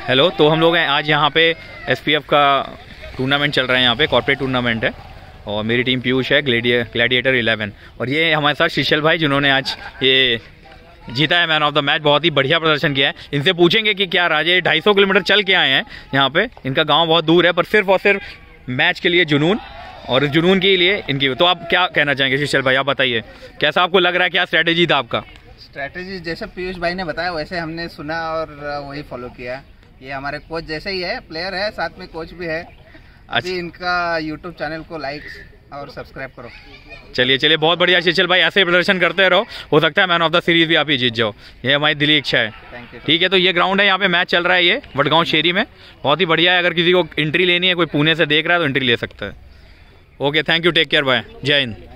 Hello, तो हम लोग हैं आज यहाँ पे एसपीएफ का टूर्नामेंट चल रहा है, यहाँ पे कॉर्पोरेट टूर्नामेंट है और मेरी टीम पीयूष है, ग्लैडिएटर 11। और ये हमारे साथ शीशल भाई जिन्होंने आज ये जीता है मैन ऑफ द मैच, बहुत ही बढ़िया प्रदर्शन किया है। इनसे पूछेंगे कि क्या राजे 250 किलोमीटर चल के आए हैं यहाँ पे, इनका गाँव बहुत दूर है, पर सिर्फ और सिर्फ मैच के लिए जुनून और जुनून के लिए इनकी। तो आप क्या कहना चाहेंगे शीशल भाई, आप बताइए कैसा आपको लग रहा है, क्या स्ट्रैटेजी था आपका? स्ट्रैटेजी जैसे पीयूष भाई ने बताया वैसे हमने सुना और वही फॉलो किया। ये हमारे कोच जैसे ही है, प्लेयर है साथ में कोच भी है। अभी इनका यूट्यूब चैनल को लाइक और सब्सक्राइब करो। चलिए बहुत बढ़िया शीशल भाई, ऐसे ही प्रदर्शन करते रहो, हो सकता है मैन ऑफ द सीरीज भी आप ही जीत जाओ, ये हमारी दिली इच्छा है। ठीक है, तो ये ग्राउंड है, यहाँ पे मैच चल रहा है, ये वडगांव शेरी में, बहुत ही बढ़िया है। अगर किसी को एंट्री लेनी है, कोई पुणे से देख रहा है तो एंट्री ले सकता है। Okay, thank you, take care, bye, जय हिंद।